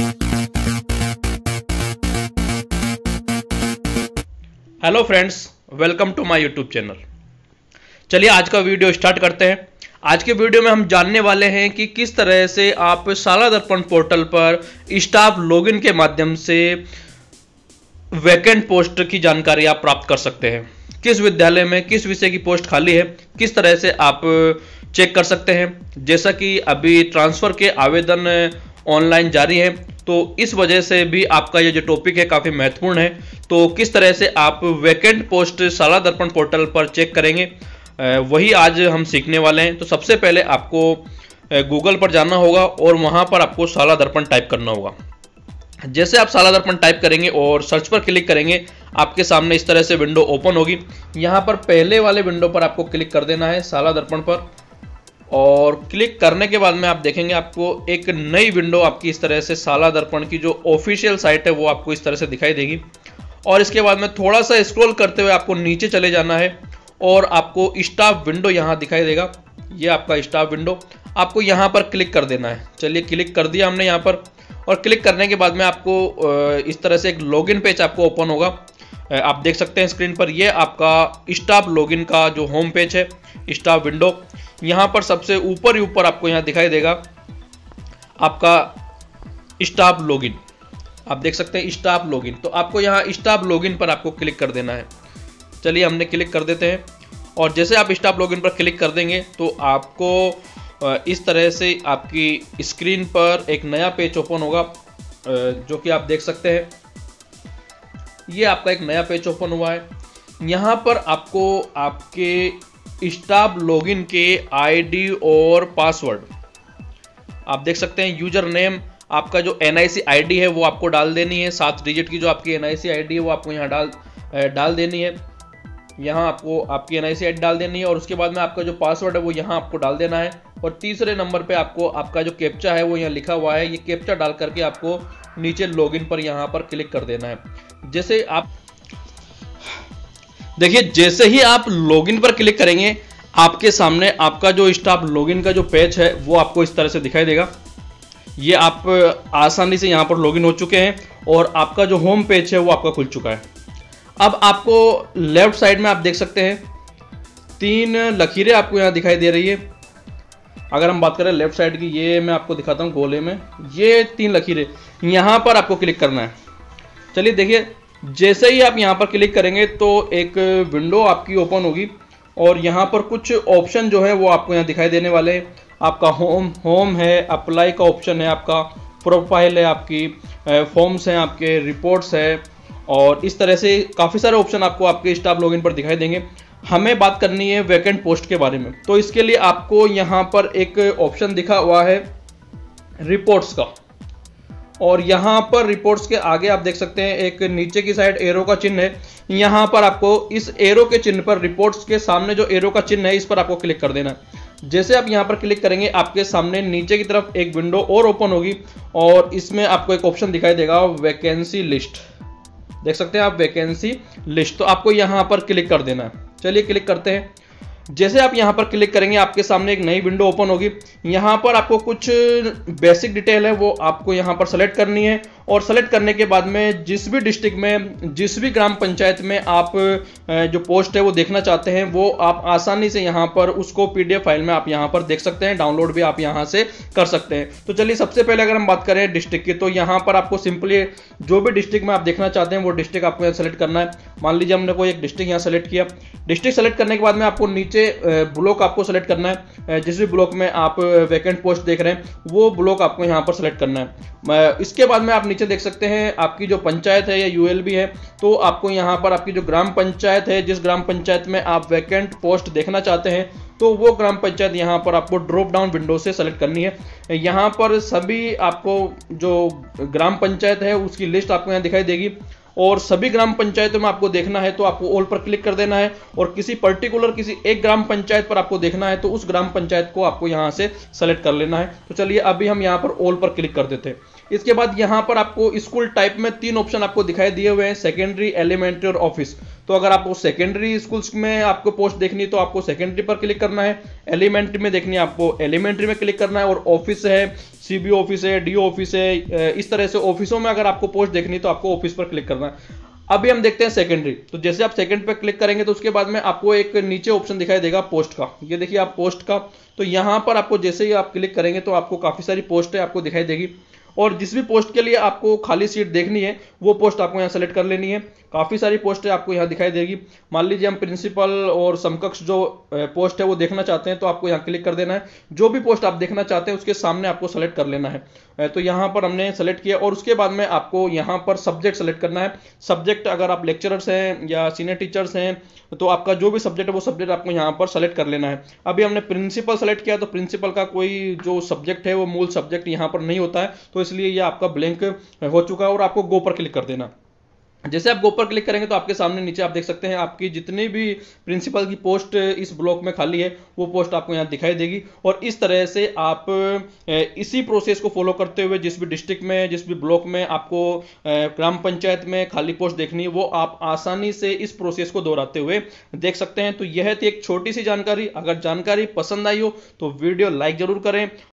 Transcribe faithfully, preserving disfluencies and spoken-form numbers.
Hello friends, welcome to my YouTube channel. चलिए आज का वीडियो स्टार्ट करते हैं। आज के वीडियो में हम जानने वाले हैं कि किस तरह से आप शाला दर्पण पोर्टल पर स्टाफ लॉगिन के माध्यम से वैकेंट पोस्ट की जानकारी आप प्राप्त कर सकते हैं। किस विद्यालय में किस विषय की पोस्ट खाली है, किस तरह से आप चेक कर सकते हैं। जैसा कि अभी ट्रांसफर के आवेदन ऑनलाइन जारी है, तो इस वजह से भी आपका ये जो टॉपिक है काफ़ी महत्वपूर्ण है। तो किस तरह से आप वैकेंट पोस्ट शाला दर्पण पोर्टल पर चेक करेंगे, वही आज हम सीखने वाले हैं। तो सबसे पहले आपको गूगल पर जाना होगा और वहाँ पर आपको शाला दर्पण टाइप करना होगा। जैसे आप शाला दर्पण टाइप करेंगे और सर्च पर क्लिक करेंगे, आपके सामने इस तरह से विंडो ओपन होगी। यहाँ पर पहले वाले विंडो पर आपको क्लिक कर देना है, शाला दर्पण पर। और क्लिक करने के बाद में आप देखेंगे आपको एक नई विंडो आपकी इस तरह से शाला दर्पण की जो ऑफिशियल साइट है वो आपको इस तरह से दिखाई देगी। और इसके बाद में थोड़ा सा स्क्रॉल करते हुए आपको नीचे चले जाना है और आपको स्टाफ विंडो यहाँ दिखाई देगा। ये आपका स्टाफ विंडो, आपको यहाँ पर क्लिक कर देना है। चलिए क्लिक कर दिया हमने यहाँ पर। और क्लिक करने के बाद में आपको इस तरह से एक लॉगिन पेज आपको ओपन होगा। आप देख सकते हैं स्क्रीन पर, ये आपका स्टाफ लॉगिन का जो होम पेज है, स्टाफ विंडो। यहाँ पर सबसे ऊपर ही ऊपर आपको यहाँ दिखाई देगा आपका स्टाफ लॉगिन। आप देख सकते हैं स्टाफ लॉगिन। तो आपको यहाँ स्टाफ लॉगिन पर आपको क्लिक कर देना है। चलिए हमने क्लिक कर देते हैं। और जैसे आप स्टाफ लॉगिन पर क्लिक कर देंगे तो आपको इस तरह से आपकी स्क्रीन पर एक नया पेज ओपन होगा, जो कि आप देख सकते हैं। ये आपका एक नया पेज ओपन हुआ है। यहाँ पर आपको आपके स्टाफ लॉगिन के आईडी और पासवर्ड आप देख सकते हैं। यूजर नेम, आपका जो एनआईसी आईडी है वो आपको डाल देनी है। सात डिजिट की जो आपकी एनआईसी आईडी है वो आपको यहाँ डाल डाल देनी है। यहाँ आपको आपकी एनआईसी आईडी डाल देनी है और उसके बाद में आपका जो पासवर्ड है वो यहाँ आपको डाल देना है। और तीसरे नंबर पे आपको आपका जो कैप्चा है वो यहाँ लिखा हुआ है, ये कैप्चा डाल करके आपको नीचे लॉगिन पर यहाँ पर क्लिक कर देना है। जैसे आप देखिए, जैसे ही आप लॉगिन पर क्लिक करेंगे, आपके सामने आपका जो स्टाफ लॉगिन का जो पेज है वो आपको इस तरह से दिखाई देगा। ये आप आसानी से यहाँ पर लॉगिन हो चुके हैं और आपका जो होम पेज है वो आपका खुल चुका है। अब आपको लेफ्ट साइड में आप देख सकते हैं तीन लकीरें आपको यहाँ दिखाई दे रही है। अगर हम बात करें लेफ्ट साइड की, ये मैं आपको दिखाता हूँ गोले में, ये तीन लकीरें, यहाँ पर आपको क्लिक करना है। चलिए देखिए, जैसे ही आप यहाँ पर क्लिक करेंगे तो एक विंडो आपकी ओपन होगी और यहाँ पर कुछ ऑप्शन जो है वो आपको यहाँ दिखाई देने वाले हैं। आपका होम होम है, अप्लाई का ऑप्शन है, आपका प्रोफाइल है, आपकी फॉर्म्स हैं, आपके रिपोर्ट्स है, और इस तरह से काफ़ी सारे ऑप्शन आपको आपके स्टाफ लॉगिन पर दिखाई देंगे। हमें बात करनी है वैकेंट पोस्ट के बारे में, तो इसके लिए आपको यहाँ पर एक ऑप्शन दिखा हुआ है रिपोर्ट्स का। और यहाँ पर रिपोर्ट्स के आगे आप देख सकते हैं एक नीचे की साइड एरो का चिन्ह है। यहाँ पर आपको इस एरो के चिन्ह पर, रिपोर्ट्स के सामने जो एरो का चिन्ह है, इस पर आपको क्लिक कर देना है। जैसे आप यहाँ पर क्लिक करेंगे, आपके सामने नीचे की तरफ एक विंडो और ओपन होगी और इसमें आपको एक ऑप्शन दिखाई देगा वैकेंसी लिस्ट। देख सकते हैं आप वैकेंसी लिस्ट, तो आपको यहाँ पर क्लिक कर देना है। चलिए क्लिक करते हैं। जैसे आप यहाँ पर क्लिक करेंगे, आपके सामने एक नई विंडो ओपन होगी। यहाँ पर आपको कुछ बेसिक डिटेल है वो आपको यहाँ पर सेलेक्ट करनी है। और सेलेक्ट करने के बाद में जिस भी डिस्ट्रिक्ट में, जिस भी ग्राम पंचायत में आप जो पोस्ट है वो देखना चाहते हैं, वो आप आसानी से यहाँ पर उसको पीडीएफ फाइल में आप यहाँ पर देख सकते हैं। डाउनलोड भी आप यहाँ से कर सकते हैं। तो चलिए सबसे पहले अगर हम बात करें डिस्ट्रिक्ट की, तो यहाँ पर आपको सिंपली जो भी डिस्ट्रिक्ट में आप देखना चाहते हैं वो डिस्ट्रिक्ट आपको यहाँ सेलेक्ट करना है। मान लीजिए हमने कोई एक डिस्ट्रिक्ट यहाँ सेलेक्ट किया। डिस्ट्रिक्ट सेलेक्ट करने के बाद में आपको नीचे ब्लॉक आपको सेलेक्ट करना है। जिस भी ब्लॉक में आप वैकेंट पोस्ट देख रहे हैं वो ब्लॉक आपको यहाँ पर सेलेक्ट करना है। इसके बाद में आप नीचे देख सकते हैं आपकी जो पंचायत है या यूएलबी है, तो आपको यहाँ पर आपकी जो ग्राम पंचायत है, जिस ग्राम पंचायत में आप वैकेंट पोस्ट देखना चाहते हैं, तो वो ग्राम पंचायत यहाँ पर आपको ड्रॉप डाउन विंडो से सेलेक्ट करनी है। यहाँ पर सभी आपको जो ग्राम पंचायत है उसकी लिस्ट आपको यहाँ दिखाई देगी और सभी ग्राम पंचायतों में आपको देखना है तो आपको ऑल पर क्लिक कर देना है। और किसी पर्टिकुलर किसी एक ग्राम पंचायत पर आपको देखना है तो उस ग्राम पंचायत को आपको यहाँ से सेलेक्ट कर लेना है। तो चलिए अभी हम यहाँ पर ऑल पर क्लिक कर देते हैं। इसके बाद यहाँ पर आपको स्कूल टाइप में तीन ऑप्शन आपको दिखाई दिए हुए हैं, सेकेंडरी, एलिमेंट्री और ऑफिस। तो अगर आपको सेकेंडरी स्कूल्स में आपको पोस्ट देखनी है तो आपको सेकेंडरी पर क्लिक करना है, एलिमेंट्री में देखनी है आपको एलिमेंट्री में क्लिक करना है, और ऑफिस है, सीबी ऑफिस है, डी ऑफिस है, इस तरह से ऑफिसों में अगर आपको पोस्ट देखनी है तो आपको ऑफिस पर क्लिक करना है। अभी हम देखते हैं सेकेंडरी। तो जैसे आप सेकंड पे क्लिक करेंगे तो उसके बाद में आपको एक नीचे ऑप्शन दिखाई देगा पोस्ट का। ये देखिए आप पोस्ट का, तो यहां पर आपको जैसे ही आप क्लिक करेंगे तो आपको काफी सारी पोस्टें आपको दिखाई देगी, और जिस भी पोस्ट के लिए आपको खाली सीट देखनी है वो पोस्ट आपको यहाँ सेलेक्ट कर लेनी है। काफ़ी सारी पोस्टें आपको यहाँ दिखाई देगी। मान लीजिए हम प्रिंसिपल और समकक्ष जो पोस्ट है वो देखना चाहते हैं तो आपको यहाँ क्लिक कर देना है। जो भी पोस्ट आप देखना चाहते हैं उसके सामने आपको सेलेक्ट कर लेना है। तो यहाँ पर हमने सेलेक्ट किया और उसके बाद में आपको यहाँ पर सब्जेक्ट सेलेक्ट करना है। सब्जेक्ट अगर आप लेक्चरर्स हैं या सीनियर टीचर्स हैं तो आपका जो भी सब्जेक्ट है वो सब्जेक्ट आपको यहाँ पर सेलेक्ट कर लेना है। अभी हमने प्रिंसिपल सेलेक्ट किया तो प्रिंसिपल का कोई जो सब्जेक्ट है वो मूल सब्जेक्ट यहाँ पर नहीं होता है, तो इसलिए ये आपका ब्लैंक हो चुका है और आपको गो पर क्लिक कर देना। जैसे आप गो पर क्लिक करेंगे तो आपके सामने नीचे आप देख सकते हैं आपकी जितनी भी प्रिंसिपल की पोस्ट इस ब्लॉक में खाली है वो पोस्ट आपको यहाँ दिखाई देगी। और इस तरह से आप इसी प्रोसेस को फॉलो करते हुए जिस भी डिस्ट्रिक्ट में, जिस भी ब्लॉक में आपको ग्राम पंचायत में खाली पोस्ट देखनी है वो आप आसानी से इस प्रोसेस को दोहराते हुए देख सकते हैं। तो यह थी एक छोटी सी जानकारी। अगर जानकारी पसंद आई हो तो वीडियो लाइक जरूर करें।